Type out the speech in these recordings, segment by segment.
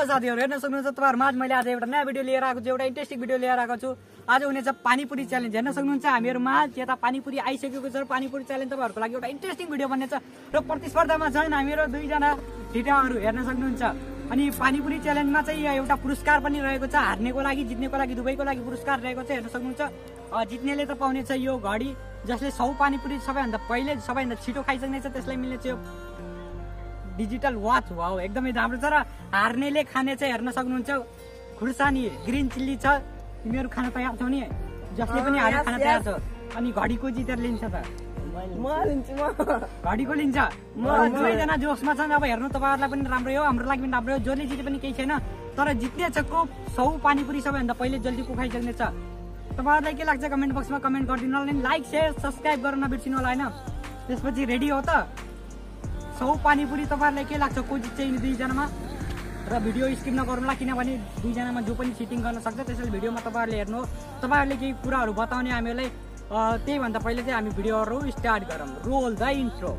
साथीहरु हेर्न सक्नुहुन्छ तपाईहरु माझ मैले आज एउटा नयाँ भिडियो लिएर आएको छु एउटा इन्ट्रेस्टिङ भिडियो लिएर आएको छु आज हुनेछ पानीपुरी च्यालेन्ज हेर्न सक्नुहुन्छ हामीहरु माझ यता पानीपुरी आइसकेको छ पानीपुरी च्यालेन्ज तपाईहरुको लागि एउटा इन्ट्रेस्टिङ भिडियो बन्नेछ र प्रतिस्पर्धामा छन् हामीहरु दुई जना ठिटाहरु हेर्न सक्नुहुन्छ अनि पानीपुरी च्यालेन्जमा चाहिँ एउटा पुरस्कार पनि रहेको छ हार्नेको लागि जित्नेको लागि दुवैको लागि पुरस्कार रहेको छ हेर्न सक्नुहुन्छ जित्नेले त पाउनेछ यो घडी जसले 100 पानीपुरी सबैभन्दा पहिले सबैभन्दा छिटो खाइसक्नेछ त्यसलाई मिल्नेछ यो डिजिटल वाच वाउ एकदमै राम्रो छ र हार्नेले खाने चाहिँ हेर्न सक्नुहुन्छ खुर्सानी ग्रीन चिल्ली छ तिमीहरु खान तयार छौ नि जसले पनि हारे खान तयार छ अनि घडीको जितेर लिन्छ त म लिन्छु म घडीको लिन्छ म दुवैजना जोसमा छन् अब हेर्नु तपाईहरुलाई पनि राम्रो हो हाम्रो लागि पनि राम्रो हो जसले जिते पनि केही छैन तर जित्ने छ को 100 पानीपुरी सबैभन्दा पहिले जल्दी पुखाइसक्ने छ तपाईहरुलाई के लाग्छ कमेन्ट बक्समा कमेन्ट गरिदिनु होला नि लाइक शेयर सब्स्क्राइब गर्न नबिर्सिनु होला हैन त्यसपछि रेडी हो त 100 पानीपुरी तपाईहरुलाई के लाग्छ को जित्छ यिनी दुई जनामा र भिडियो स्किप नगर्नुला किनभने दुई जनामा जो पनि चिटिङ गर्न सक्छ त्यसैले भिडियोमा तपाईहरुले हेर्नु तपाईहरुले केही कुराहरु बताउने हामीलाई त्यही भन्दा पहिले चाहिँ हामी भिडियोहरु स्टार्ट गरौँ रोल द इन्ट्रो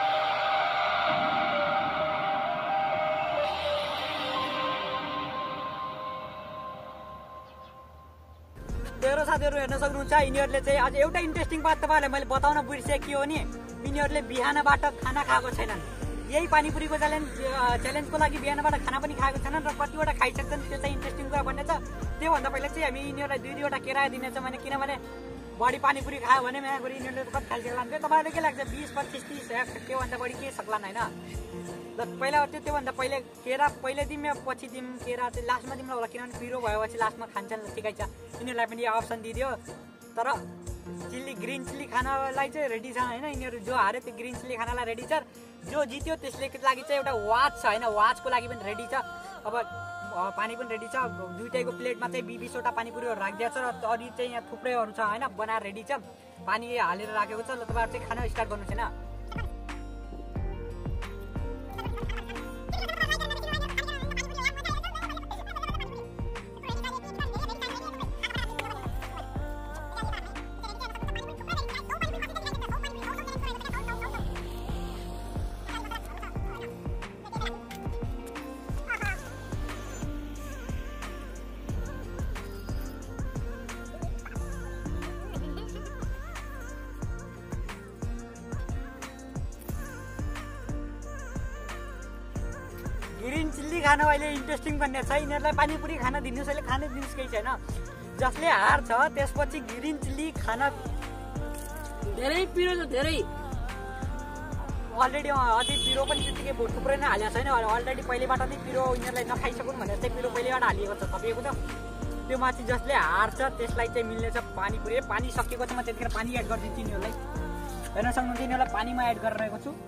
तेरो साथीहरु हेर्न सक्नुहुन्छ यिनीहरुले चाहिँ आज एउटा इन्ट्रेस्टिङ बात तपाईहरुलाई मैले बताउन बिर्से के हो नि यिनीहरुले बिहानबाट खाना खाएको छैनन् यही पानीपुरीको च्यालेन्जको लागि बिहानबाट खाना पनि खाएको छैनन् र कतिवटा खाइसक्छन् त्यो चाहिँ इन्ट्रेस्टिङ कुरा भन्ने छ त्यो भन्दा पहिला चाहिँ हामी यिनीहरुलाई दुई दुईवटा केरा दिनेछ भने किनभने बढी पानीपुरी खायो भने मेरा गरी यिनीहरुले कति खाइसक्लान् तपाईहरुले के लाग्छ 20 25 30 त्यो भन्दा बढी के सक्लान् हैन ल पहिला त्यो भन्दा पहिले केरा पहिले दिम पछि दिम केरा चाहिँ लास्टमा दिम होला किनभने पिरो भएपछि लास्टमा खान्छन् ठिकै छ यिनीहरुलाई पनि अप्सन दिदियो तर चिल्ली ग्रीन चिल्ली खानालाई चाहिँ रेडी छ हैन यिनीहरु जो हारे त्यो ग्रीन चिल्ली खानालाई रेडी छ जो जित्यो त्यसले लागि चाहिँ एउटा वाच छ हैन वाचको लागि पनि रेडी छ अब पानी पनि रेडी छ दुईटैको प्लेटमा चाहिँ 20 वटा पानीपुरीहरु राखिदिएको छ र अरु चाहिँ यहाँ थुप्रैहरु छ हैन बनाएर रेडी छ पानी हालेर राखेको छ ल तपाईहरु चाहिँ खाना स्टार्ट गर्नु छैन ग्रीन चिल्ली खाना अहिले इन्ट्रेस्टिङ बन्ने छ यिनीहरुलाई पानीपुरी खाना दिनुस् अहिले खाने दिनुस् केही छैन जसले हार्छ त्यसपछि ग्रीन चिल्ली खाना धेरै पिरो छ धेरै अलरेडी अझै पिरो पनि त्यतिकै थुप्रै नै हालेको छैन अलरेडी पहिलेबाट नै पिरो यिनीहरुलाई नखाइसकुन् भनेर चाहिँ पिरो पहिलेबाट हालिएको छ थपिएको छ त्यो माथि जसले हार्छ त्यसलाई चाहिँ मिल्नेछ पानीपुरी पानी सकिएको छ म त्यतिखेर पानी एड गरिदिन्छु यिनीहरुलाई हेर्न सक्नुहुन्छ यिनीहरुलाई पानीमा एड गरिरहेको छु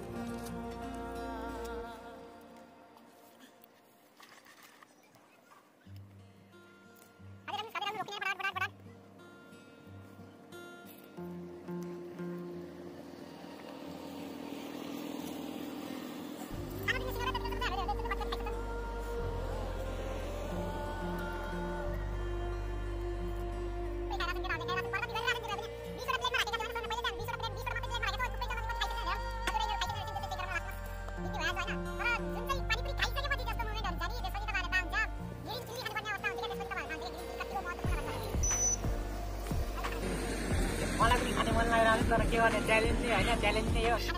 मलाई पनि खाने मन लागिरहेको तर के गर्ने च्यालेन्ज चाहिँ हैन च्यालेन्ज नै हो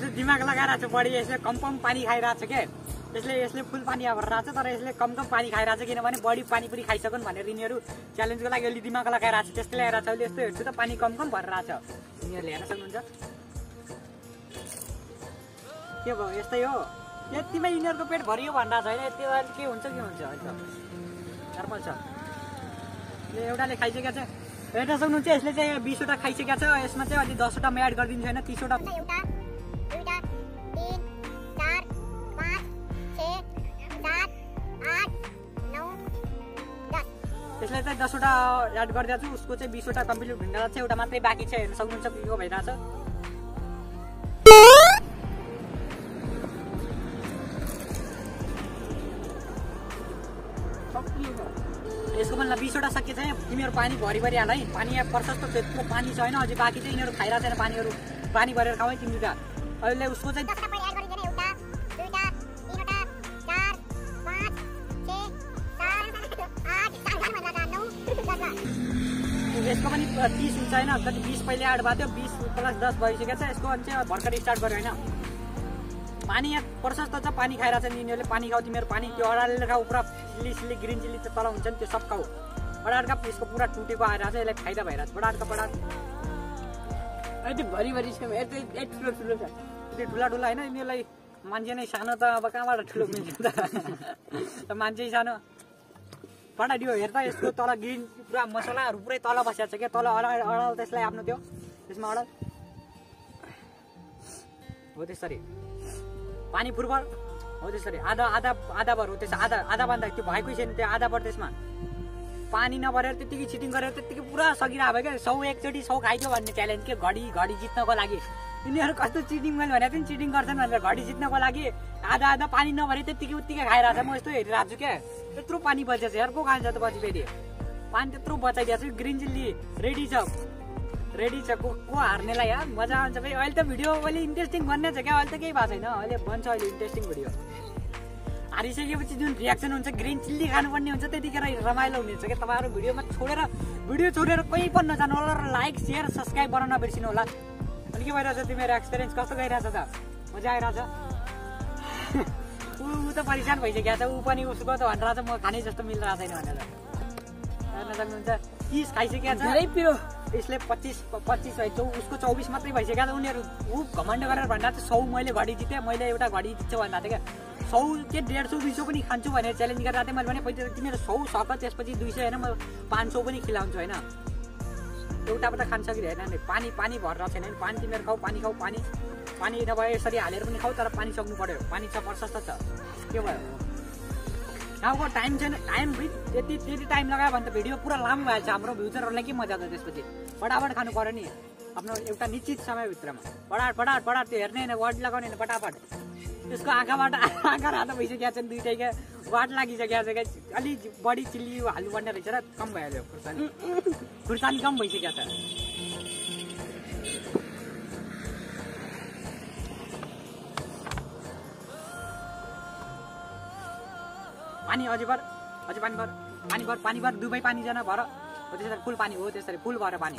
यसले दिमाग लगाइरहेको छ बढी यसले कम पानी खाइरहेको छ के यसले फुल पानी भरिरहेको छ तर यसले कम पानी खाइरहेको छ किनभने बढी पानीपुरी खाइसकुन् भनेर यिनीहरू च्यालेन्जको लागि अलि दिमाग लगाइरहेको छ त्यसले ल्याइरहेको छ अहिले यस्तो हेर्छु त पानी कम भरिरहेको छ यिनीहरूले हेर्न सक्नुहुन्छ के भयो यस्तै हो यतिमै यिनीहरूको पेट भरियो भनिरहेको छ होइन यति के हुन्छ अहिले नर्मल छ एउटाले खाइसकेको छ हेर्न सक्नुहुन्छ यसले चाहिँ 20वटा खाइसकेको छ यसमा चाहिँ अलि 10वटा म एड गरिदिन्छु होइन 30वटा यसलाई चाहिँ 10वटा एड गरिदिएको छु उसको चाहिँ 20वटा कम्प्लिट हुन लाग्छ एउटा मात्रै बाँकी छ हेर्न सक्नुहुन्छ के भइरहेछ यसको पनि 20वटा सकिए चाहिँ तिमीहरू पानी भरि हाल है पानी यहाँ प्रशस्त त्यत्रो पानी छ होइन अझै बाँकी चाहिँ यिनीहरू खाइरहेको छैन पानी भरेर खाऊ है तिमीहरू अहिले उसको चाहिँ यसको पनि 30 हुन्छ होइन कति 20 पहिले एड भएको थियो 20 + 10 भइसकेको छ यसको अनि चाहिँ भर्खर स्टार्ट गर्यो होइन पानी यहाँ प्रशस्त छ पानी खाइरहेको छ यिनीहरूले पानी खाऊ तिमीहरू पानी त्यो अडालेर खाऊ पुरा चिल्ली ग्रिन चिल्ली त तल हुन्छ नि त्यो सब खाऊ बडाडका यसको पुरा टुटेको आइरहेको छ यसलाई फाइदा भइरहेको छ बडाड यति भरि छ ठुलो छ त्यो ठुला होइन यिनीहरूलाई मान्छे नै सानो त अब कहाँबाट ठुलो मिल्छ त मान्छे सानो पटाडियो हेर त यसको तल ग्रिन पुरा मसलाहरू पुरै तल बसेको छ क्या तल अडाल त्यसलाई आफ्नो त्यो त्यसमा अडाल हो त्यसरी पानी फुटबल हो त्यसरी आधा भर हो त्यस आधा भन्दा त्यो भएकै छैन त्यो आधा भर त्यसमा पानी नभरेर त्यतिकै चिटिङ गरेर त्यतिकै पुरा सकिरहेको भयो क्या 100 एकचोटि 100 खाइदियो भन्ने च्यालेन्ज के घडी जित्नको लागि यिनीहरू कस्तो चिटिङ मैले भनेको थिएँ चिटिङ गर्छन् भनेर घडी जित्नको लागि आधा पानी नभरे त्यतिकै उत्तिकै खाइरहेको छ म यस्तो हेरिरहेको छु क्या त्यत्रो पानी बचेछ यार को खान्छ त पछि फेरि पानी त्यत्रो बचाइदिएको छु ग्रिन चिल्ली रेडी छ को हार्नेलाई यार मजा आउँछ फेरि अहिले त भिडियो अहिले इन्ट्रेस्टिङ बन्ने छ क्या अहिले त केही भएको छैन अहिले बन्छ अहिले इन्ट्रेस्टिङ भिडियो हारिसकेपछि जुन रियाक्सन हुन्छ ग्रिन चिल्ली खानुपर्ने हुन्छ त्यतिखेर रमाइलो हुनेछ क्या तपाईँहरू भिडियो छोडेर कोही पनि नजानु होला र लाइक सेयर सब्सक्राइब गर्न नबिर्सिनु होला अनि के भइरहेछ तिमीहरू एक्सपिरियन्स कस्तो गइरहेछ त मजा आइरहेछ ऊ त परेशान भइसकेको छ ऊ पनि उसको त भनिरहेछ म खाने जस्तो मिलिरहेको छैन भनेर हेर्न सक्नुहुन्छ 30 खाइसकेको छ धेरै पिरो यसले 25 उसको 24 मात्रै भइसकेको छ उनीहरू ऊ घमण्ड गरेर भनिरहेको छ 100 मैले घडी जितेँ मैले एउटा घडी जित्छु भनिरहेको थियो क्या 100 के 150 200 पनि खान्छु भनेर च्यालेन्ज गरिरहेको थिएँ मैले भने पहिला तिमीहरू 100 सक त्यसपछि 200 होइन म 500 पनि खिलाउँछु होइन एउटाबाट खान सकिँदैन नि पानी भरेर छैन नि पानी तिमीहरू खाऊ पानी नभए यसरी हालेर पनि खाऊ तर पानी सक्नु पर्यो पानी छ प्रशस्त छ के भयो गाउँको टाइम छैन टाइम त्यति टाइम लगायो भने त भिडियो पुरा लामो भइहाल्छ हाम्रो भ्युजरहरूलाई के मजा आउँछ त्यसपछि फटाफट खानु पर्यो नि आफ्नो एउटा निश्चित समयभित्रमा फटाफट त्यो हेर्ने होइन वाट लगाउने होइन फटाफट त्यसको आँखा रातो भइसकेको छ दुइटैको वाट लागिसकेको छ क्या अलिक बढी चिल्ली हाल्नुपर्ने रहेछ र कम भइहाल्यो खुर्सानी कम भइसकेको छ पानी अझै पानी भर दुबै पानी जना भर हो त्यसरी फुल पानी हो त्यसरी फुल भएर पानी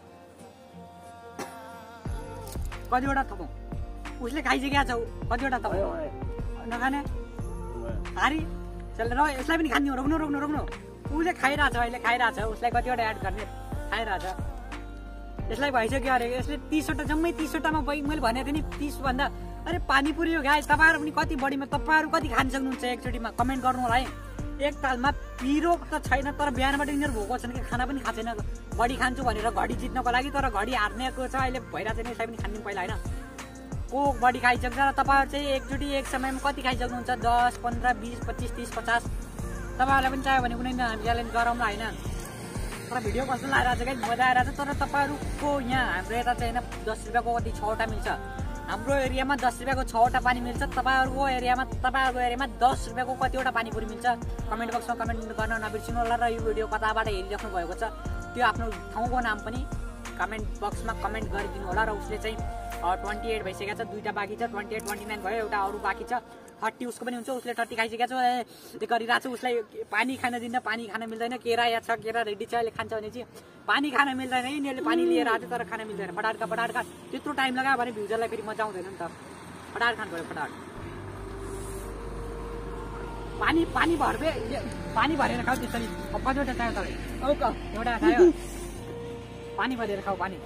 कतिवटा थपौँ उसले खाइसकेको छ कतिवटा थपौँ नखाने हारी चल र यसलाई पनि खाने रोक्नु उसले खाइरहेछ अहिले खाइरहेछ उसलाई कतिवटा एड गर्ने खाइरहेछ यसलाई भइसक्यो अरे यसले 30वटा जम्मै 30वटामा मैले भनेको थिएँ नि 30 भन्दा अरे पानीपुरी हो गाइस तपाईँहरू पनि कति बढीमा तपाईँहरू कति खान सक्नुहुन्छ एकचोटिमा कमेन्ट गर्नु होला है एक तालमा पिरो त छैन तर बिहानबाट यिनीहरू भोको छन् कि खाना पनि खाँदैन बढी खान्छु भनेर घडी जित्नको लागि तर घडी हार्नेको छ अहिले भइरहेको छैन यसलाई पनि खानिदिउँ पहिला होइन को बढी खाइसक्छ र तपाईँहरू चाहिँ एकचोटि एक समयमा कति खाइसक्नुहुन्छ 10 15 20 25 30 50 तपाईँहरूलाई पनि चाहियो भने कुनै हामी च्यालेन्ज गरौँ होइन तर भिडियो कस्तो लागिरहेको छ कि मजा आइरहेको छ तर तपाईँहरूको यहाँ हाम्रो यता चाहिँ होइन 10 रुपियाँको कति 6वटा मिल्छ हाम्रो एरियामा 10 रुपियाँको 6वटा पानी मिल्छ तपाईँहरूको एरियामा 10 रुपियाँको कतिवटा पानीपुरी मिल्छ कमेन्ट बक्समा कमेन्ट गर्न नबिर्सिनु होला र यो भिडियो कताबाट हेरिराख्नु भएको छ त्यो आफ्नो ठाउँको नाम पनि कमेन्ट बक्समा कमेन्ट गरिदिनु होला र उसले चाहिँ 28 भइसकेको छ दुईवटा बाँकी छ 28 29 भयो एउटा अरू बाँकी छ 30 उसको पनि हुन्छ उसले 30 खाइसकेको छ त्यो गरिरहेको छ उसलाई पानी खान दिन्न पानी खान मिल्दैन केरा या छ केरा रेडी छ अहिले खान्छ भने चाहिँ पानी खान मिल्दैन यिनीहरूले पानी लिएर आएको तर खान मिल्दैन बडाडका त्यत्रो टाइम लगायो भने भ्युजरलाई फेरि मजा आउँदैन नि त फटाफट खानु पर्यो फटाफट पानी भरेर खाऊ त्यसरी कतिवटा चाहियो तपाईँ एउटा खायो पानी भरेर खाऊ पानी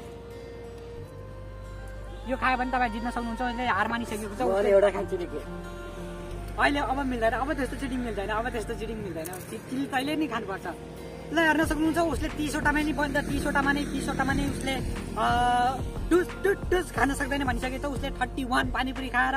यो खायो भने तपाईँ जित्न सक्नुहुन्छ अहिले हार मानिसकेको छ एउटा खान्छु अहिले अब मिल्दैन अब त्यस्तो चिटिङ मिल्दैन चिल्ली तैँले नि खानुपर्छ ल हेर्न सक्नुहुन्छ उसले 30वटामा नि बन्द 30वटामा नै उसले टुस खान सक्दैन भनिसके त उसले 31 पानीपुरी खाएर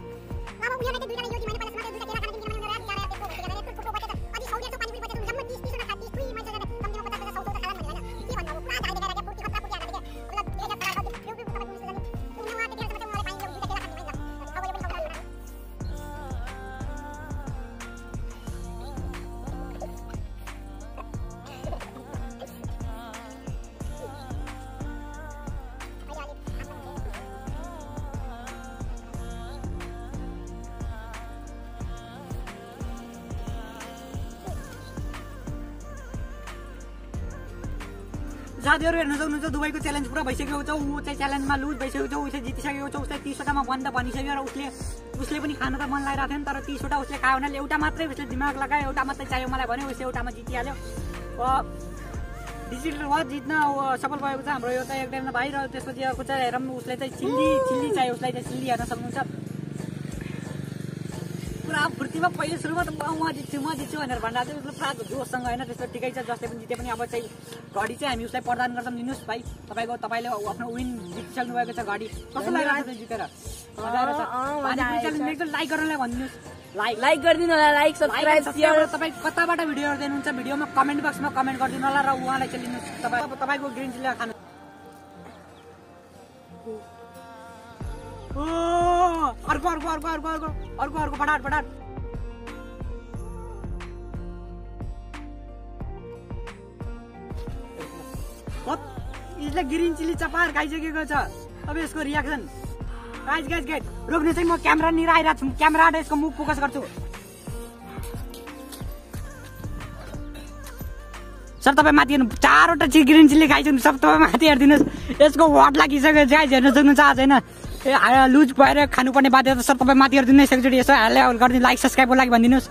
साथीहरु हेर्न सक्नुहुन्छ दुबईको च्यालेन्ज पुरा भइसकेको छ उ चाहिँ च्यालेन्जमा लुज भइसकेको छ उसले जितिसकेको छ उसले 30वटामा बन्द भनिसक्यो र उसले पनि खान त मन लागिरहेको थियो नि तर 30वटा उसले खायो भने एउटा मात्रै उसले दिमाग लगायो एउटा मात्रै चाहियो मलाई भन्यो उसले एउटामा जितिहाल्यो डिजिटल वाच जित्न सफल भएको छ हाम्रो यो त एक टाइममा भाइ र त्यसपछि अर्को चाहिँ हेरौँ उसले चाहिँ चिल्ली चाहियो उसलाई चाहिँ चिल्ली हेर्न सक्नुहुन्छ पुरा फुर्तीमा पहिले सुरुमा त म जित्छु भनेर भनिरहेको थियो उसले पुरा जोससँग होइन त्यस्तो ठिकै छ जसले पनि जिते पनि अब चाहिँ घडी चाहिँ हामी उसलाई प्रदान गर्छौँ दिनुहोस् भाइ तपाईँले आफ्नो विन जितिसक्नु भएको छ घडी कस्तो लागिरहेको छ जितेर एकदम लाइक गर्नलाई भनिदिनुहोस् लाइक गरिदिनु होला लाइक सब्स्क्राइब शेयर तपाईँ कताबाट भिडियो हेर्दै हुनुहुन्छ भिडियोमा कमेन्ट बक्समा कमेन्ट गरिदिनु होला र उहाँलाई चाहिँ लिनुहोस् तपाईँको ग्रिन चिल्ली खानु अर्को फटाफट यसले ग्रिन चिल्ली चपार खाइसकेको छ अब यसको रियाक्सन गाइज रोक्ने चाहिँ म क्यामेरा निर आइरहेको छु क्यामेराबाट यसको मुख फोकस गर्छु सर तपाईँ माथि हेर्नु 4वटा ग्रिन चिल्ली खाइसक्नु सब तपाईँ माथि हेरिदिनुहोस् यसको वाट लागिसकेको छ गाइज हेर्न सक्नुहुन्छ आज होइन लुज भएर खानुपर्ने बाध्यता सर तपाईँ माथि हेरिदिनु एकचोटि यसो गरिदिनु लाइक सब्सक्राइबको लागि भनिदिनुहोस्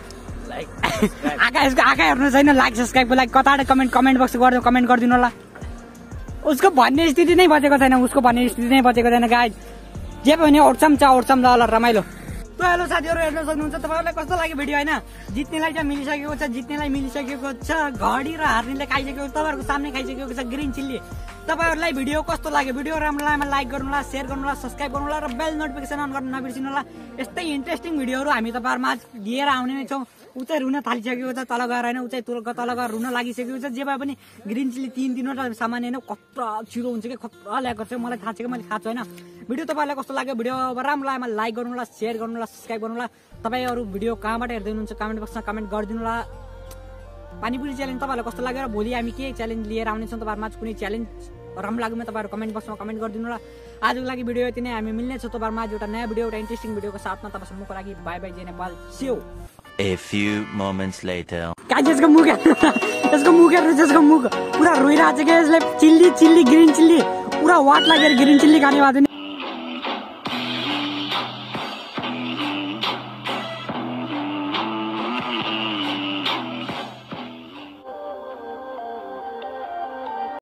आँखा हेर्नुहोस् होइन लाइक सब्सक्राइबको लागि कताबाट कमेन्ट बक्स गर्नु कमेन्ट गरिदिनु होला उसको भन्ने स्थिति नै बचेको छैन गाइज जे पनि ओड्छम ल रमाइलो त हेलो साथीहरु हेर्न सक्नुहुन्छ तपाईहरुलाई कस्तो लाग्यो भिडियो हैन जित्नेलाई चाहिँ मिलिसकेको छ घडी र हार्नेले खाइसकेको तपाईहरुको सामने खाइसकेको छ ग्रिन चिल्ली तपाईहरुलाई भिडियो कस्तो लाग्यो भिडियो राम्रो लाग्यो लाइक गर्नु होला शेयर गर्नु होला सब्स्क्राइब गर्नु होला र बेल नोटिफिकेसन अन गर्न नबिर्सिनु होला यस्तै इन्ट्रेस्टिङ भिडियोहरु हामी तपाईहरुमा लिएर आउने नै छौं उ चाहिँ रुन थालिसकेको छ तल गएर हैन उ चाहिँ तल गएर रुन लागिसकेको छ जे भए पनि ग्रिन चिल्ली 3-3वटा सामान हैन कत्रा छिरो हुन्छ के खतरा ल्याएको छ मलाई थाहा छ कि मैले खाएको छैन भिडियो तपाईहरुलाई कस्तो लाग्यो भिडियो राम्रो लाग्यो लाइक गर्नु होला शेयर गर्नु होला सब्स्क्राइब गर्नु होला तपाईहरु भिडियो कहाँबाट हेर्दै हुनुहुन्छ कमेन्ट बक्समा कमेन्ट गरिदिनु होला पानीपुरी च्यालेन्ज तपाईहरुलाई कस्तो लाग्यो र भोलि हामी के च्यालेन्ज लिएर आउने छौं तपाईहरुमा कुनै च्यालेन्ज राम्रो लाग्यो तपाईहरु कमेन्ट बक्समा कमेन्ट गरिदिनु होला आजको लागि भिडियो यति नै हामी मिल्ने छौं तपाईहरुमा आज एउटा नयाँ भिडियो एउटा इन्ट्रेस्टिङ भिडियोको साथमा तपाईहरुको लागि बाइ बाइ जय Nepal see you A few moments later. यसको मुख पुरा रोइरहेको छ कि यसले चिल्ली ग्रिन चिल्ली पुरा वाट लागेर ग्रिन चिल्ली खाने भएको